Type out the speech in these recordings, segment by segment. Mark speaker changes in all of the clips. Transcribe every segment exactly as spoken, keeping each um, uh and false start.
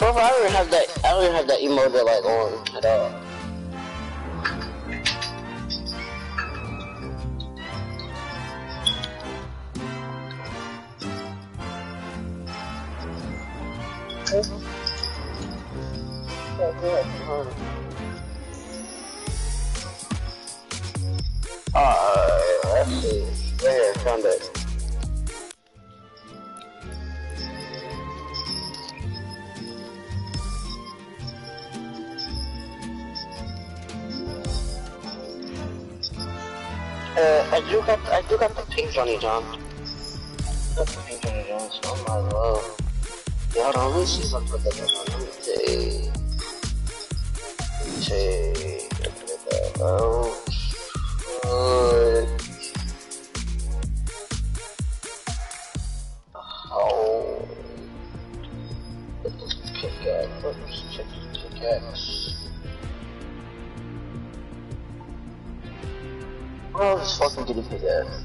Speaker 1: Well, I don't even have that. I don't even have that emote like on at all. Uh, let's see. Right here, found it. Uh, I do got, I do got the pink Johnny John. Got the pink Johnny John, so I might as well. Yeah, hold on, let me see if I put that on. Let me see. Let me see. Oh, good. Oh, get this pickaxe. Let's check this pickaxe. Well, just fucking get a pickaxe.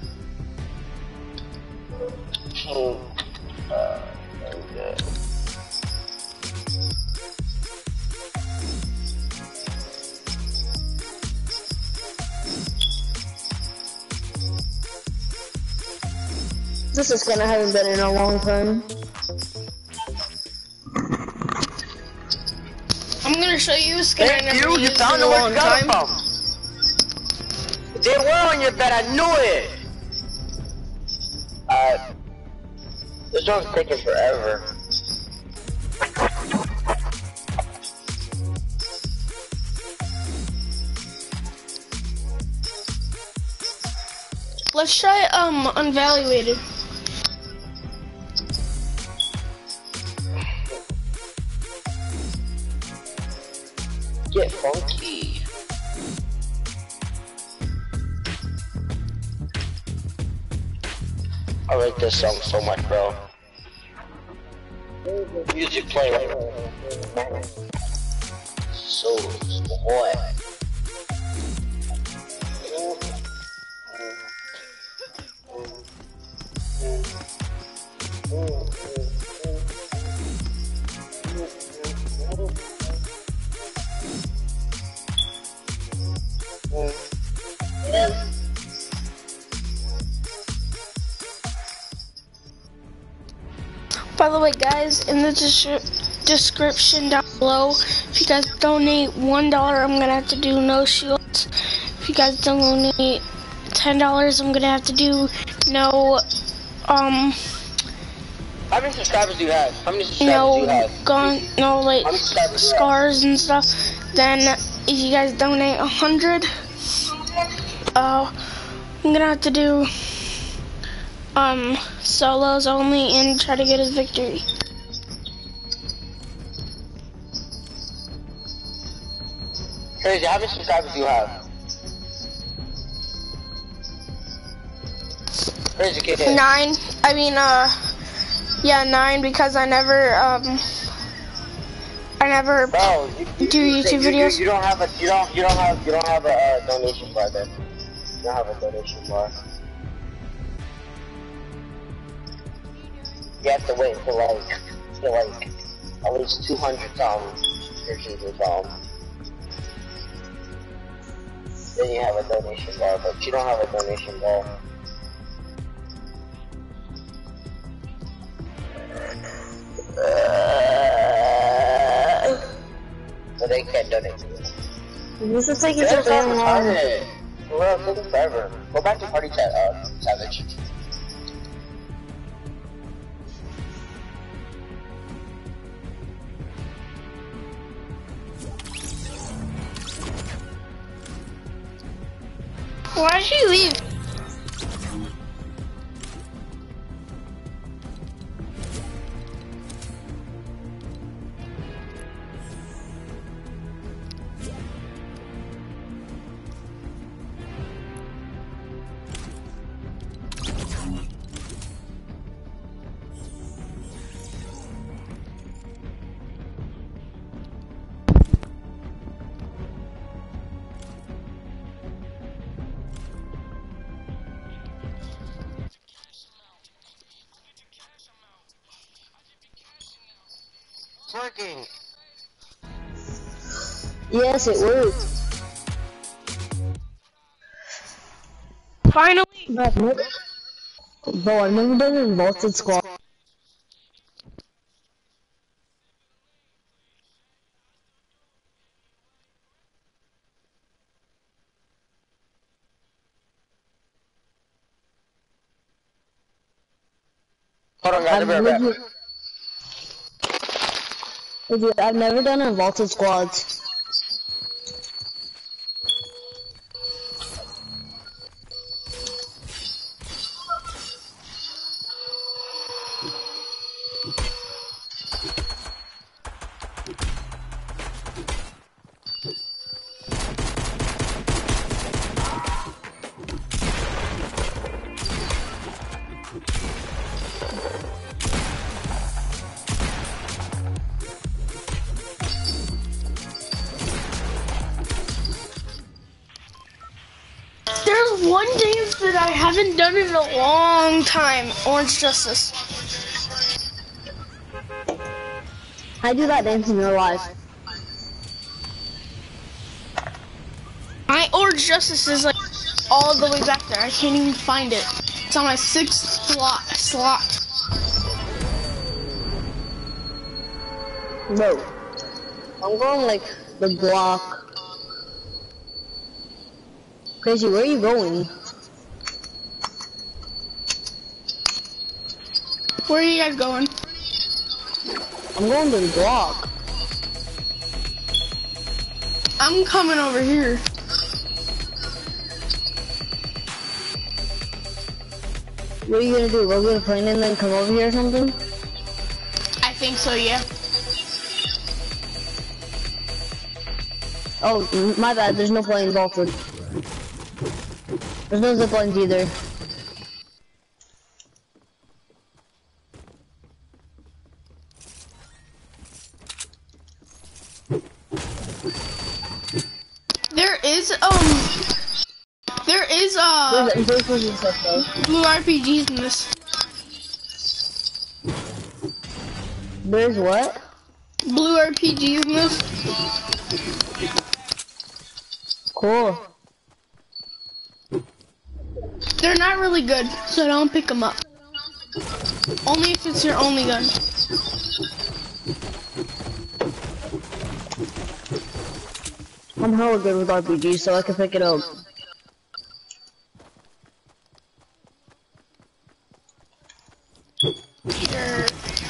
Speaker 1: Pink. Uh, okay.
Speaker 2: This is gonna haven't been in a long time.
Speaker 3: I'm gonna show you a skin I
Speaker 1: Thank
Speaker 3: never
Speaker 1: you, you
Speaker 3: used
Speaker 1: found
Speaker 3: in
Speaker 1: the
Speaker 3: a
Speaker 1: one
Speaker 3: long
Speaker 1: you got
Speaker 3: time.
Speaker 1: it from. They were on your bed, I knew it! Uh, this one's taking forever.
Speaker 3: Let's try um unvaluated.
Speaker 1: Get funky. I like this song so much, bro. Music play right now. So, boy.
Speaker 3: By the way, guys, in the des description down below, if you guys donate one dollar, I'm gonna have to do no shields. If you guys donate ten dollars, I'm gonna have to do no um.
Speaker 1: How many subscribers do you have? How many subscribers
Speaker 3: No
Speaker 1: do you have?
Speaker 3: gun, no like scars and stuff. Then if you guys donate a hundred, uh, I'm gonna have to do um solos only and try to get his victory.
Speaker 1: Crazy, how many subscribers do you have? Crazy kid.
Speaker 3: Nine. I mean, uh, yeah, nine because I never um. I never
Speaker 1: Bro, you, you,
Speaker 3: do
Speaker 1: you,
Speaker 3: YouTube
Speaker 1: you,
Speaker 3: videos.
Speaker 1: You, you don't have a you don't you don't have you don't have a uh, donation bar then. You don't have a donation bar. You have to wait for like for like at least two hundred um subscriptions or um. Then you have a donation bar, but you don't have a donation bar. Uh, so they can't donate to you.
Speaker 2: This is taking
Speaker 1: That's
Speaker 2: so
Speaker 1: not
Speaker 2: damn long.
Speaker 1: retarded. Well, it's taking forever. Go back to party chat, uh, Savage.
Speaker 3: Why'd she leave?
Speaker 1: working.
Speaker 2: Yes, it worked.
Speaker 3: Finally.
Speaker 2: Bro, I've never, bro, I've never done an vaulted squad.
Speaker 1: Hold on, guys. I'll be right back.
Speaker 2: Dude, I've never done a vaulted squads.
Speaker 3: There's one dance that I haven't done in a long time. Orange Justice.
Speaker 2: I do that dance in real life.
Speaker 3: My Orange Justice is like all the way back there. I can't even find it. It's on my sixth slot. Slot.
Speaker 2: No. I'm going like the block. Crazy, where are you going?
Speaker 3: Where are you guys going?
Speaker 2: I'm going to the block.
Speaker 3: I'm coming over here.
Speaker 2: What are you gonna do? Go get a plane and then come over here or something?
Speaker 3: I think so, yeah.
Speaker 2: Oh, my bad. There's no plane vaulted. There's no zip lines either.
Speaker 3: There is um, there is uh, blue R P Gs in this.
Speaker 2: There's what?
Speaker 3: Blue R P Gs in this.
Speaker 2: Cool.
Speaker 3: They're not really good, so don't pick them up. Only if it's your only gun.
Speaker 2: I'm hella good with R P Gs, so I can pick it up.
Speaker 3: Sure.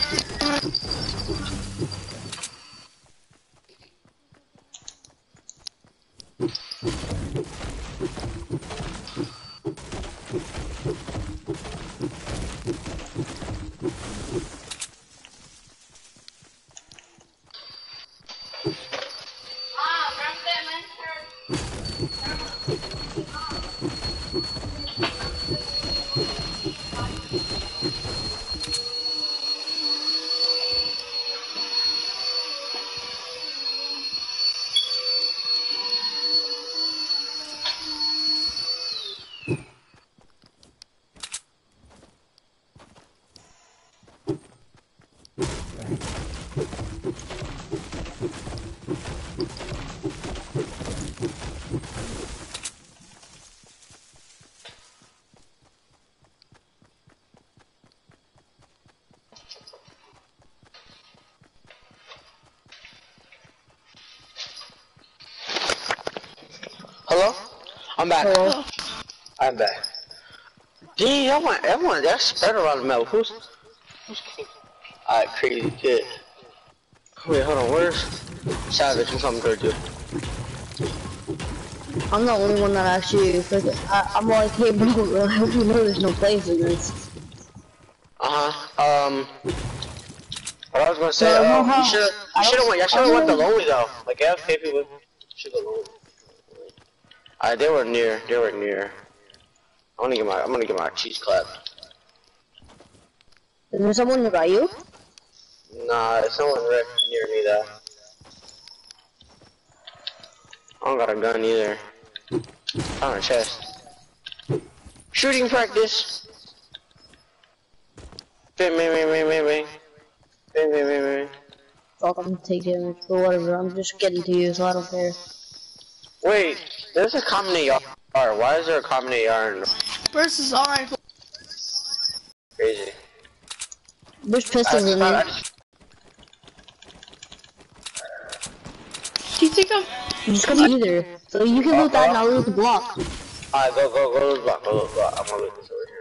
Speaker 1: Hello? I'm back.
Speaker 2: Hello?
Speaker 1: I'm back. Gee, everyone, everyone, they're spread around the map. Who's, who's king? Alright, crazy kid. Wait, hold on, where's Savage? I'm coming towards you.
Speaker 2: I'm the only one that actually, I, I'm like, hey bro, I hope you know there's no place in this.
Speaker 1: Uh-huh, um... What I was gonna say,
Speaker 2: No,
Speaker 1: um,
Speaker 2: no,
Speaker 1: you should've, you should've went, you should've went the lonely though. Like, F K people should go lonely. Alright, they were near, they were near. I'm gonna get my, I'm gonna get my cheese clapped.
Speaker 2: Is there someone nearby you?
Speaker 1: Nah, there's someone right near me though. I don't got a gun either. On a chest. Shooting practice. Bang, bang, bang, bang, bang, bang. Bang, bang, bang, bang.
Speaker 2: fucking take damage, but whatever, I'm just getting to you, so I don't care.
Speaker 1: Wait, there's a common A R. Why is there a common A R in the
Speaker 3: Versus all rifle.
Speaker 1: crazy?
Speaker 2: There's pistols in
Speaker 1: I, I,
Speaker 2: there.
Speaker 1: I just,
Speaker 3: Do you think I'm...
Speaker 2: You just come either. So you can loot that and I'll loot the block.
Speaker 1: Alright, go, go, go loot the block, go loot the block. I'm gonna loot this over here.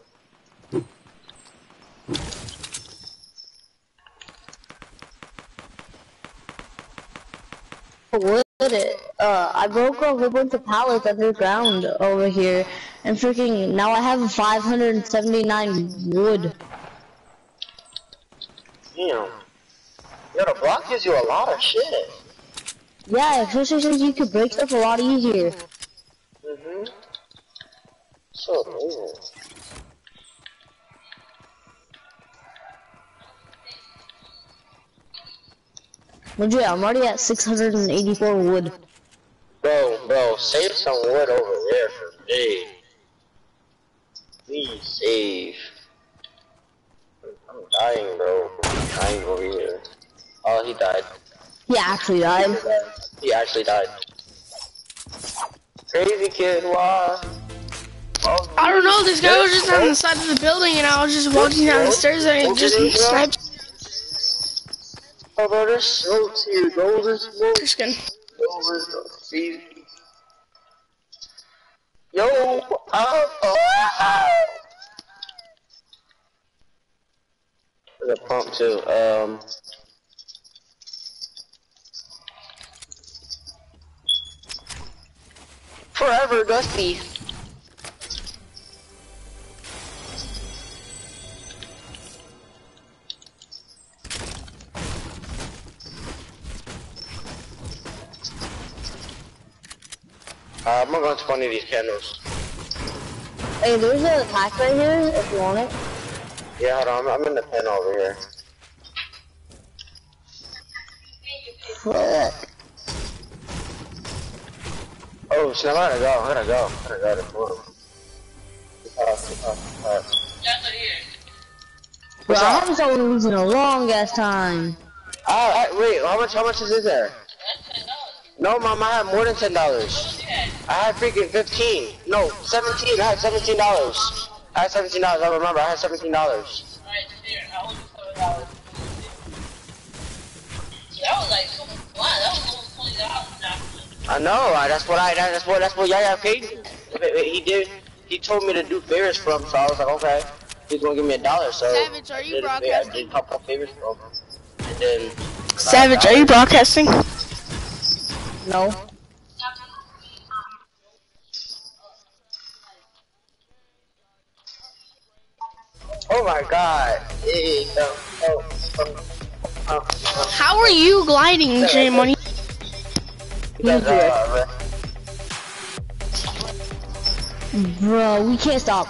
Speaker 2: Wood, uh, I broke a whole bunch of pallets underground over here, and freaking, now I have five hundred seventy-nine wood.
Speaker 1: Damn. Yo, the block gives you a lot of shit.
Speaker 2: Yeah, especially since you could break stuff a lot easier.
Speaker 1: Mm-hmm. So amazing.
Speaker 2: Legit, I'm already at six hundred eighty-four wood.
Speaker 1: Bro, bro, save some wood over there for me. Please save. I'm dying, bro. I'm dying over here. Oh, he died.
Speaker 2: He actually died.
Speaker 1: He actually died. Crazy kid, why? Oh,
Speaker 3: I don't know, this guy was just on the side of the building and I was just walking down the stairs and he just sniped.
Speaker 1: Oh, bro, there's smokes here. Go, there's smokes.
Speaker 3: Just kidding.
Speaker 1: See. Yo, uh, oh. There's a pump too. Um. Forever Dusty. Uh, I'm gonna go to one of these candles.
Speaker 2: Hey, there's a pack right here if you want it.
Speaker 1: Yeah, hold on, I'm, I'm in the pen over here.
Speaker 2: Fuck.
Speaker 1: Oh, snap, I gotta go, I gotta go, I gotta go, let's move.
Speaker 2: Bro, I haven't saw one of these in a long ass time.
Speaker 1: Ah, uh, wait, how much, how much is it there? No, mom, I have more than ten dollars. I had freaking fifteen. No, seventeen. I had seventeen dollars. I had seventeen dollars. I remember. I had seventeen dollars.
Speaker 4: Alright, here. I was seven dollars. That was like so much. Wow, that was almost twenty dollars now.
Speaker 1: I know. I, that's what I. That's what. That's what Yaya paid me. He did. He told me to do favors for him, so I was like, okay. He's gonna give me a dollar. So.
Speaker 3: Savage, are you broadcasting?
Speaker 1: I did a couple of favors for him, and then.
Speaker 3: Savage, are you broadcasting?
Speaker 2: No.
Speaker 1: Oh my God! Hey, no, oh, oh, oh, oh.
Speaker 3: How are you gliding, J Money?
Speaker 1: Because, uh,
Speaker 2: Bro, we can't stop.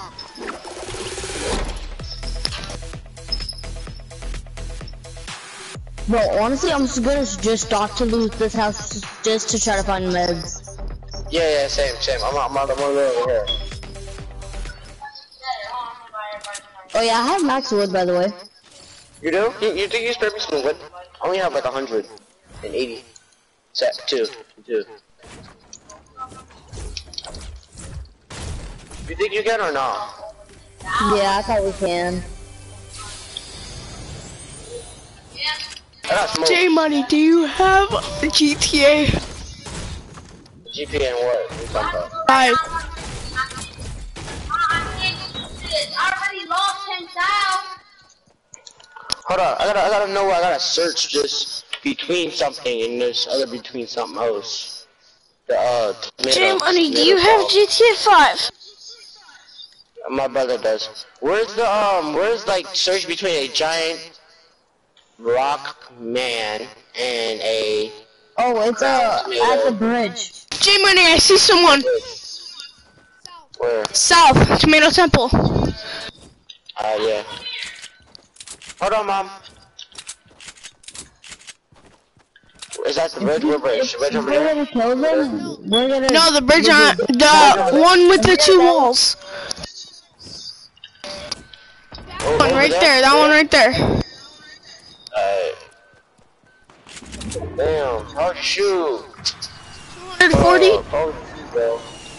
Speaker 2: Bro, honestly, I'm just gonna just start to loot this house just to try to find meds.
Speaker 1: yeah, yeah, same, same. I'm, I'm on the one over here.
Speaker 2: Oh yeah, I have max wood, by the way.
Speaker 1: You do? You, you think you spare me some wood? I only have like a hundred and eighty. Set two, two. You think you can or not?
Speaker 2: Yeah, I probably can.
Speaker 1: I got smoke.
Speaker 3: J Money, do you have G T A?
Speaker 1: G P and what? What are you talking about?
Speaker 3: Five.
Speaker 1: Hold on, I gotta, I gotta know. I gotta search this between something and this other between something else. The uh. Tomato,
Speaker 3: J Money, do you
Speaker 1: tomato
Speaker 3: have
Speaker 1: sauce.
Speaker 3: G T A five?
Speaker 1: My brother does. Where's the um? Where's like search between a giant rock man and a
Speaker 2: Oh, it's uh at the bridge.
Speaker 3: J Money, I see someone.
Speaker 1: where?
Speaker 3: South, Tomato Temple.
Speaker 1: Uh, yeah. Hold on, mom. Is that the bridge? What bridge? The bridge
Speaker 2: If
Speaker 1: over
Speaker 2: we're
Speaker 1: there?
Speaker 2: gonna kill them, we're gonna.
Speaker 3: No, the bridge on the one with the two walls.
Speaker 1: Oh,
Speaker 3: One
Speaker 1: over
Speaker 3: right there. That one right there.
Speaker 1: Alright. Damn, how'd you shoot?
Speaker 3: one forty.
Speaker 1: Oh, oh, bro.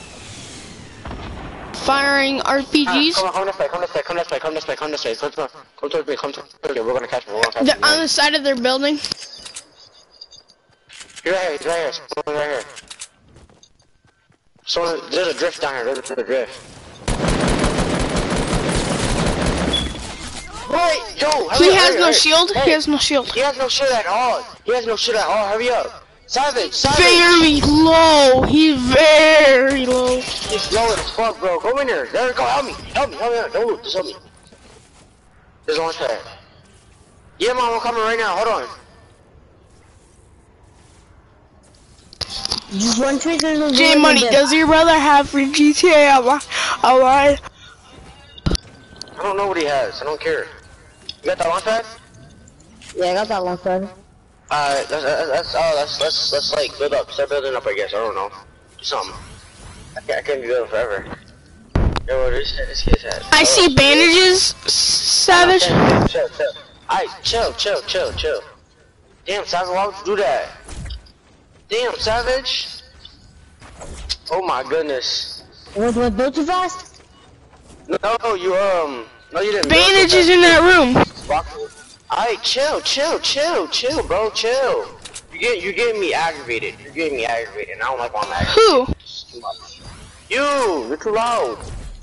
Speaker 3: Firing R P Gs.
Speaker 1: Come on, come this way, come this way, come this way, come this way, come this way. Come, come, come towards me, come towards me. We're gonna catch me, we're gonna catch
Speaker 3: They're
Speaker 1: me.
Speaker 3: on the side of their building.
Speaker 1: He's right here, he's right here, someone right here. Someone, there's a drift down here, there's a drift. Wait, yo, hurry
Speaker 3: He
Speaker 1: up,
Speaker 3: has
Speaker 1: hurry,
Speaker 3: no
Speaker 1: hurry.
Speaker 3: shield.
Speaker 1: Hey,
Speaker 3: He has no shield.
Speaker 1: He has no shield at all. He has no shield at all, hurry up. Savage, Savage.
Speaker 3: Very low. He's very low.
Speaker 1: He's low as fuck, bro. Go in there. There we go. Help me. Help me. Help me. Don't loot. Just help me. There's a launch pad. Yeah, mom. I'm coming right now. Hold on.
Speaker 2: Just one trick is a
Speaker 3: J Money, does your brother have for G T A Online?
Speaker 1: I don't know what he has. I don't care. You got that launch pad?
Speaker 2: Yeah, I got that one side.
Speaker 1: Alright, let's, let's, oh, let's, let's, let's, like, build up. Start building up, I guess. I don't know. Do something. I can't, I can't be building forever. Yo, this, this kid's hat.
Speaker 3: I see bandages, Savage.
Speaker 1: Chill, chill, chill. Alright, chill, chill, chill, chill. Damn, Savage, why would you do that? Damn, Savage. Oh my goodness.
Speaker 2: Was what built too fast?
Speaker 1: No, you, um, no, you didn't.
Speaker 3: Bandages in that room.
Speaker 1: Alright, chill, chill, chill, chill, bro, chill. You get, you're getting me aggravated. You're getting me aggravated. And I don't like when I'm aggravated.
Speaker 3: Who?
Speaker 1: It's too much. You, you're too loud.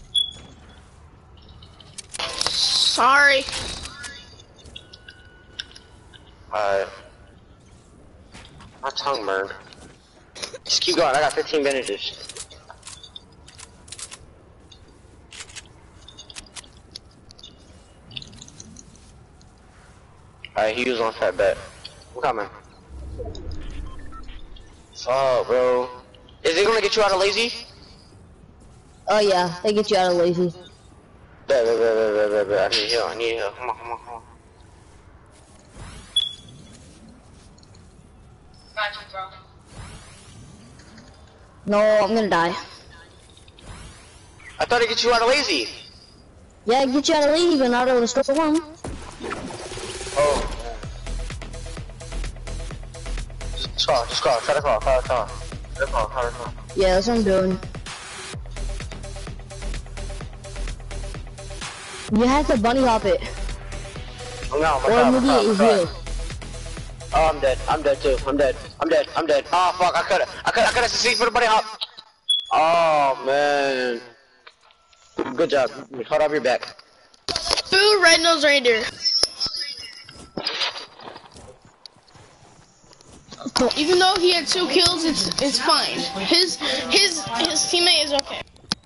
Speaker 3: Sorry.
Speaker 1: Alright. My tongue burned. Just keep going. I got fifteen bandages. Alright, he was on fat bet. I'm coming. Fuck, bro. Is it gonna get you out of lazy?
Speaker 2: Oh yeah, they get you out of lazy.
Speaker 1: Bet, bet, bet, bet, bet, bet, bet. I need heal. I need heal. Come on, come on, come on.
Speaker 4: Got you, bro.
Speaker 2: No, I'm gonna die.
Speaker 1: I thought it get you out of lazy.
Speaker 2: Yeah, get you out of lazy, but not out of the storm.
Speaker 1: Oh. Just crawl, just crawl, try to crawl, try to crawl. Try to crawl, try to crawl.
Speaker 2: Yeah, that's what I'm doing. You have to bunny hop it.
Speaker 1: I'm down,
Speaker 2: Or
Speaker 1: I'm
Speaker 2: maybe
Speaker 1: down,
Speaker 2: it
Speaker 1: I'm
Speaker 2: is
Speaker 1: down.
Speaker 2: heal.
Speaker 1: Oh, I'm dead. I'm dead too. I'm dead. I'm dead. I'm dead. Oh fuck! I could. I could. I could have succeeded for the bunny hop. Oh man. Good job. Hold off your back.
Speaker 3: Boo, Red Nose Reindeer. Even though he had two kills, it's it's fine. His his his teammate is okay.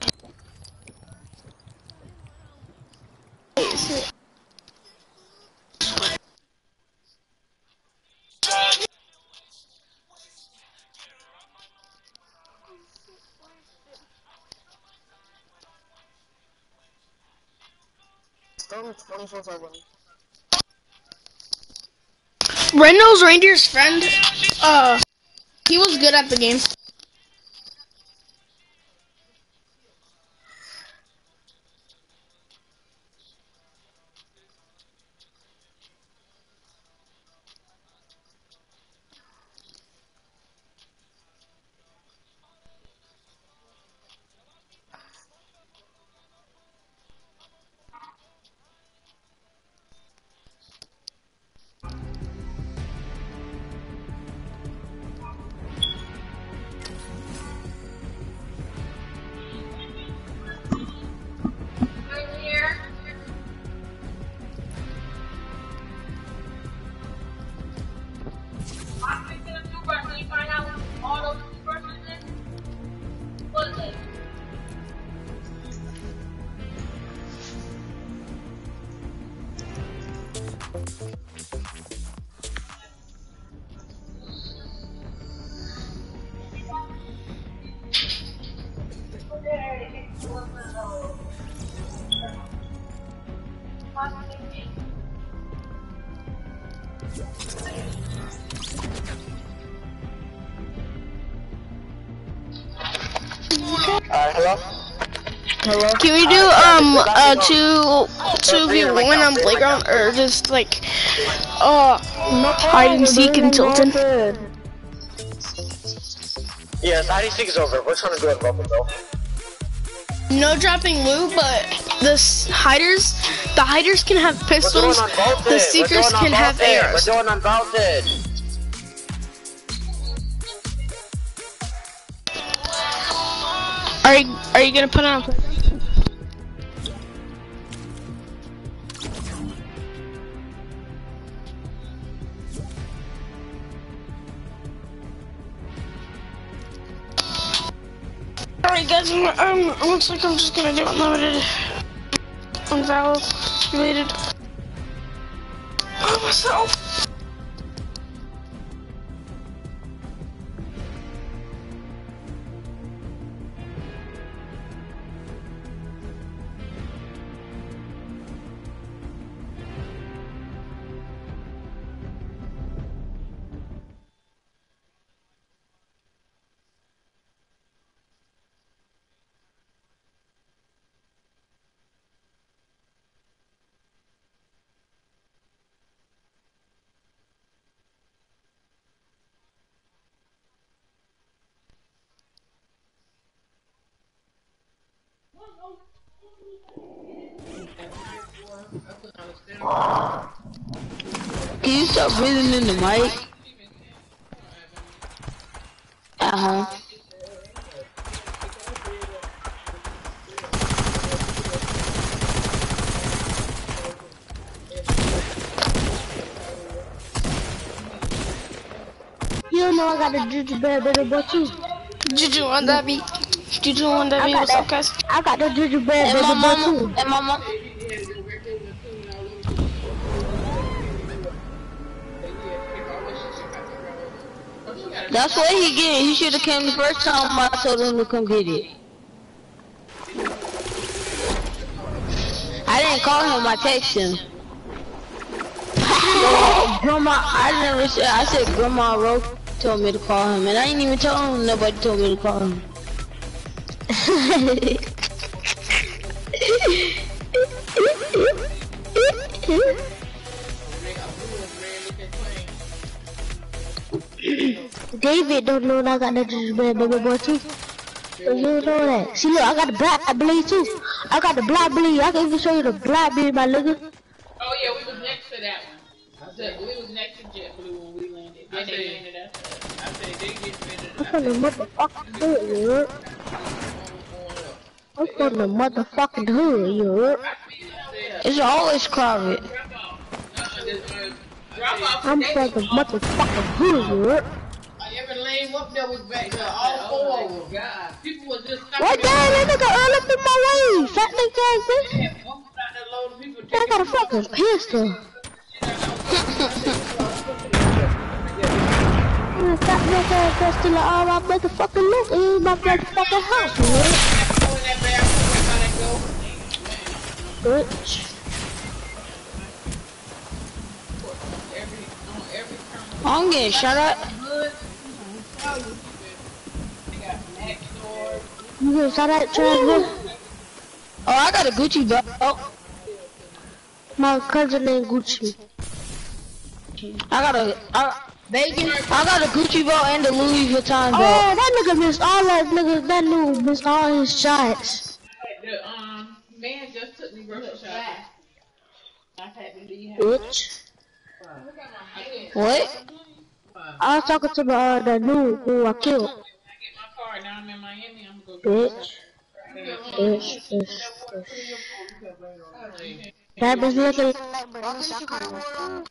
Speaker 2: twenty-four seven.
Speaker 3: Red Nose Reindeer's friend, uh, he was good at the game.
Speaker 1: Alright, hello?
Speaker 2: Hello?
Speaker 3: Can we do um uh two two v one on playground or just like uh
Speaker 2: No,
Speaker 3: hide and seek in Tilton.
Speaker 1: Yes, hide and seek is over. We're trying to do it local though.
Speaker 3: No dropping loot, but the s- hiders, the hiders can have pistols. The seekers can have arrows.
Speaker 1: We're doing unvaulted.
Speaker 3: Are you are you gonna put on? Alright guys, um, looks like I'm just gonna do unlimited, unvalidated by myself.
Speaker 2: Can you stop breathing in the mic? Uh-huh. You know I got a Juju Bear Better Boy too.
Speaker 3: Juju on that beat. Juju on that beat. What's up, guys?
Speaker 2: I got the Juju Bear Better Boy too.
Speaker 3: And mama.
Speaker 2: That's what he get. He should have came the first time I told him to come get it. I didn't call him, I texted him. Grandma, I never said, I said Grandma Ro told me to call him, and I didn't even tell him nobody told me to call him. David don't know that I got the bad baby boy too. You know that. See look, I got the black blade too. I got the black blade. I can even show you the black blade, my nigga.
Speaker 5: Oh yeah, we was next to that one. I said we was next to JetBlue when we landed. Then they landed after us. I said they get ready to.
Speaker 2: I'm from the motherfucking hood, you heard? I'm from the motherfucking hood, you heard? It's always crowded. I'm from the motherfucking hood, you heard?
Speaker 5: Every lane up there was back there, all four of them. God, people was just stopping.
Speaker 2: What the hell, that nigga all up in my way? Fat nigga ass bitch. I got a fucking pistol. I'm a fat nigga ass bitch stealing all my motherfucking loot in my motherfucking house, you heard? Bitch. I'm getting shut up. You gonna shut up, Trevor? Oh, I got a Gucci belt. Oh. My cousin named Gucci. I got a, I, bacon. I got a Gucci belt and a Louis Vuitton belt. Oh, that nigga missed all that nigga. That nigga missed all his shots.
Speaker 5: The um man just took me grocery shopping. I had to leave.
Speaker 2: Bitch. What? I was talking to the uh, the dude who I killed.
Speaker 5: Now I'm in Miami, I'm gonna go
Speaker 2: Bitch. Bitch. Bitch. Bitch. That was looking like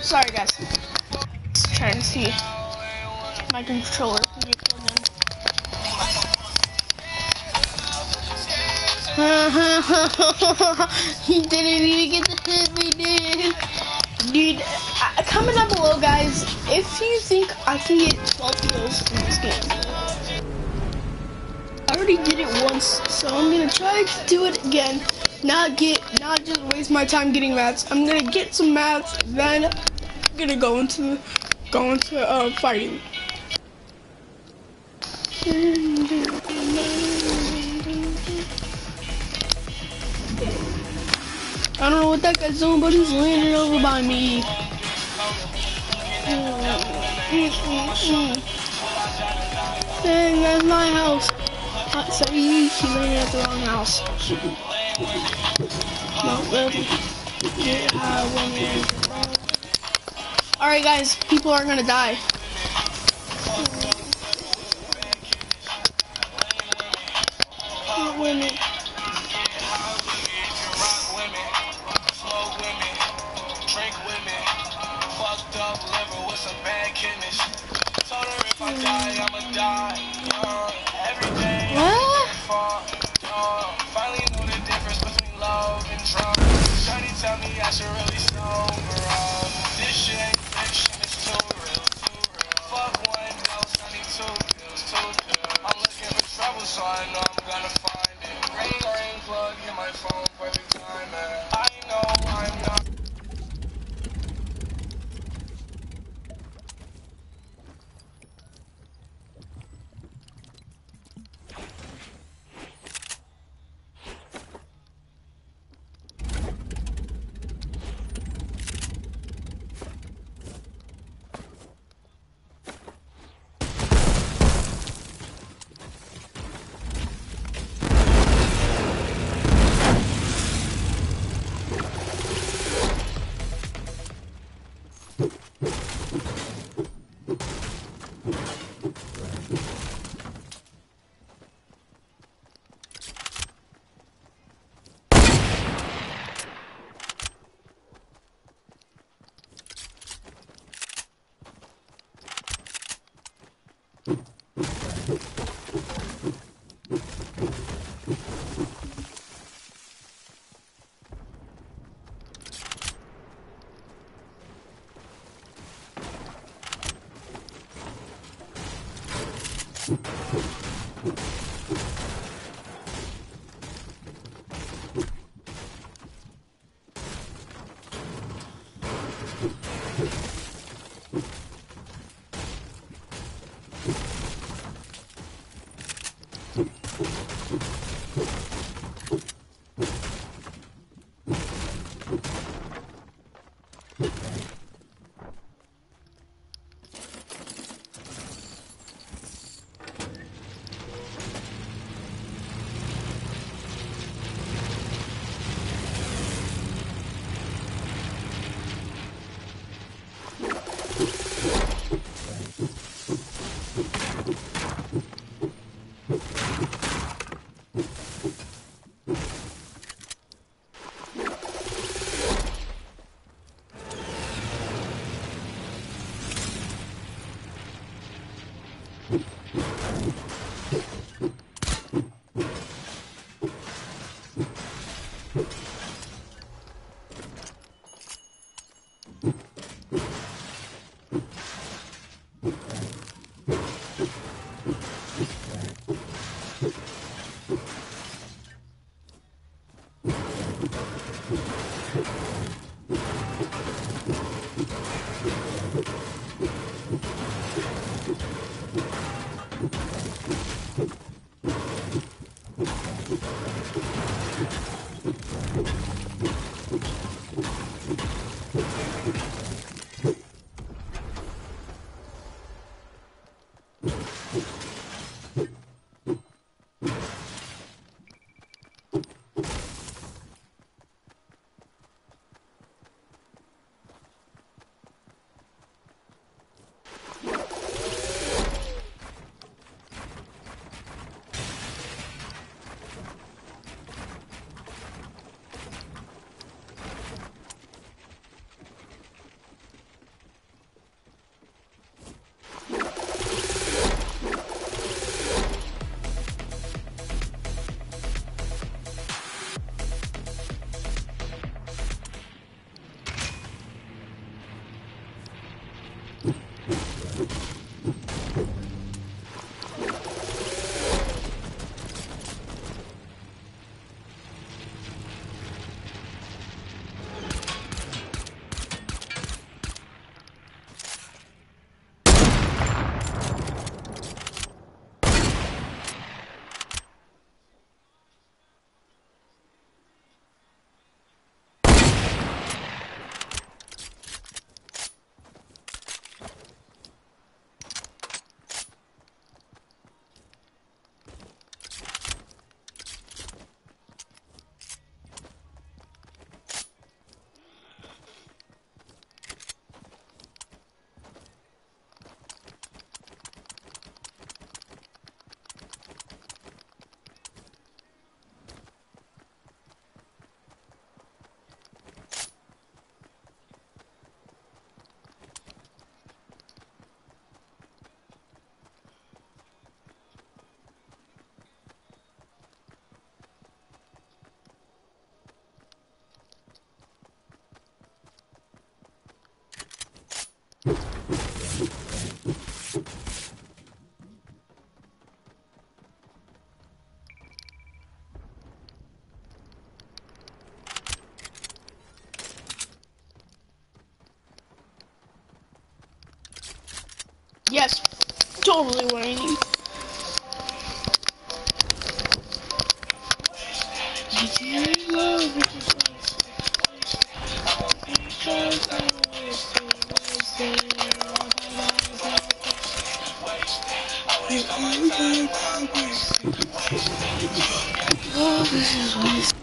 Speaker 3: Sorry, guys. Just trying to see my controller. He didn't even get to hit me, dude. Dude, uh, comment down below, guys, if you think I can get twelve kills in this game. I already did it once, so I'm gonna try to do it again. Not get, not just waste my time getting mats. I'm gonna get some mats, then I'm gonna go into, go into uh, fighting. I don't know what that guy's doing, but he's landing over by me. Mm, mm, mm. Dang, that's my house. Uh, so he, he landed at the wrong house. No, really. Get high when you're wrong. Alright guys, people are gonna die. Not women.
Speaker 6: Tell me I should really sober up. This shit ain't fiction, it's too real, too real. Fuck one dose, I need two pills, two pills. I'm looking for trouble, so I know I'm gonna find it. Ring, ring, plug in my phone, perfect time, man. I know I'm not.
Speaker 3: totally whiny. Oh, this is wasted.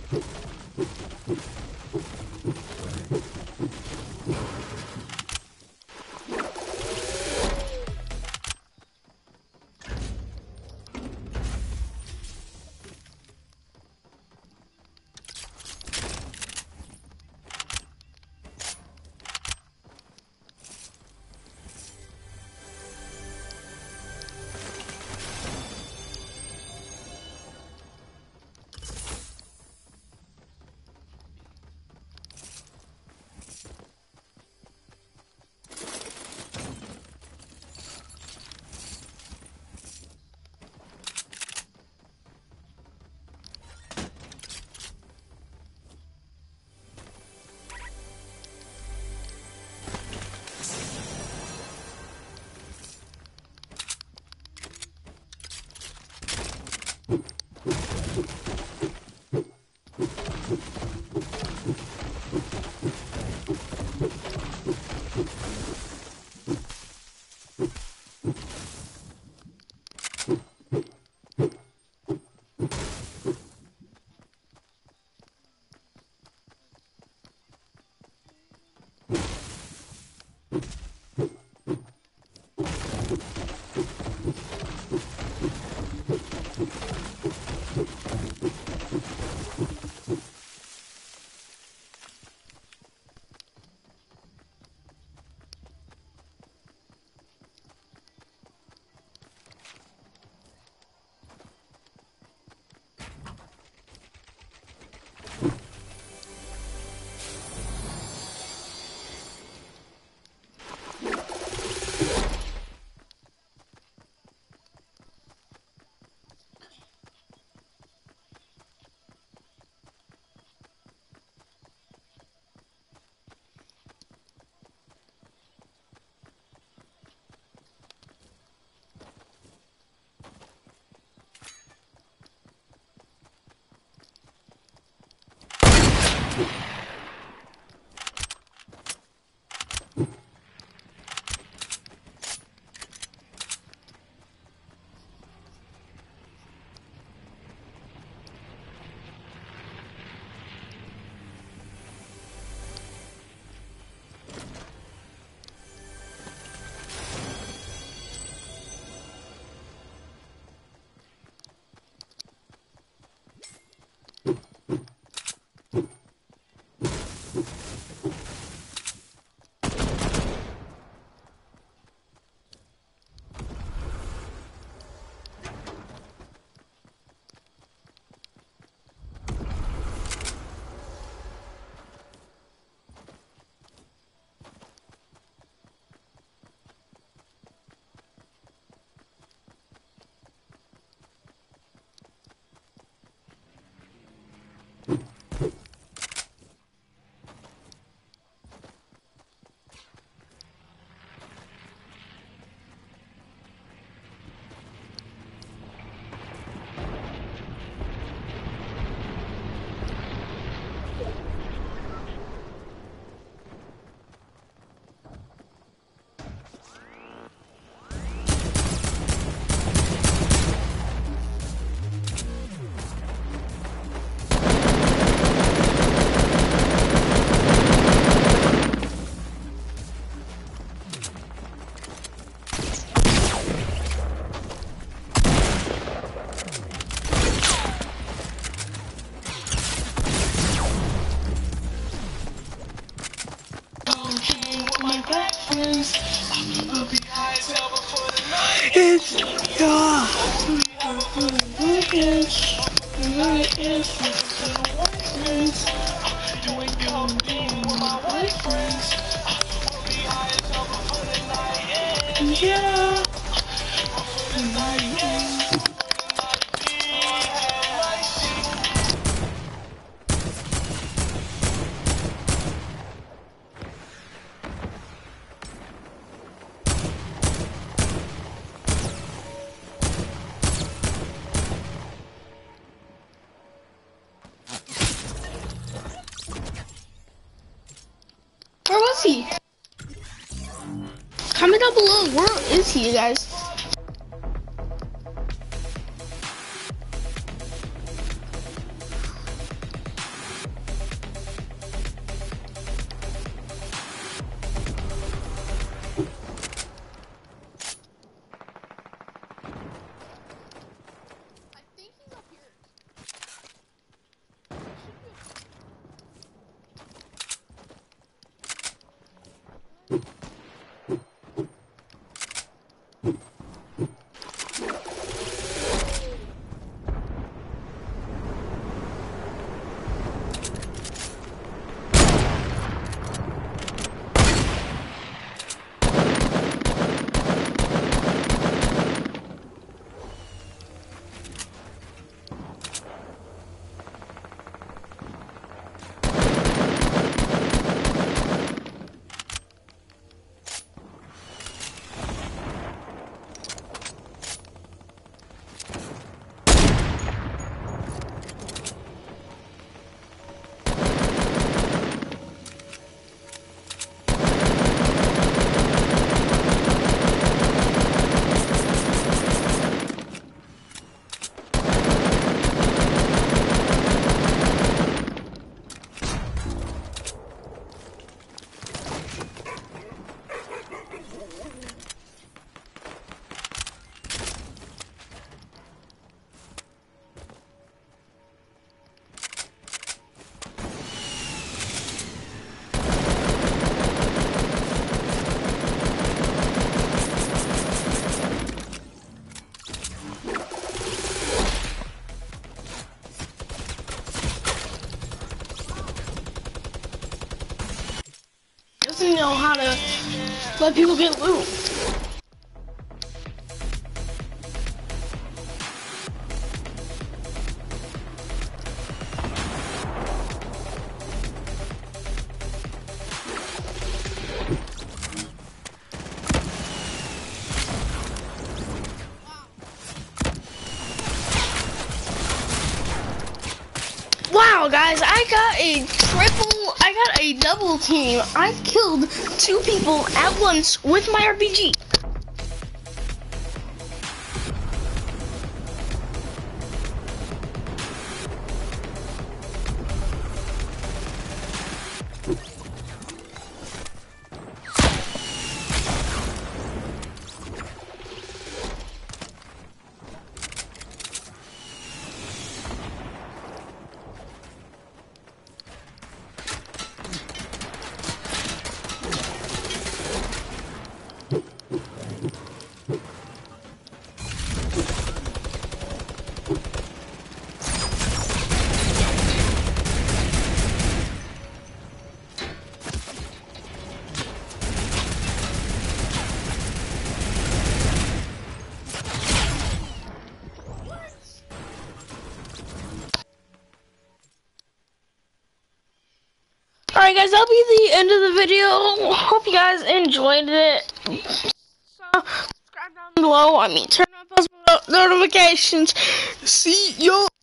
Speaker 3: is he? Comment down below. Where is he, guys? Doesn't know how to let people get loot. Wow, guys, I got a triple, I got a double team. I killed two people at once with my R P G. Alright guys, that'll be the end of the video. Hope you guys enjoyed it. So, subscribe down below. I mean, turn on post notifications. See you.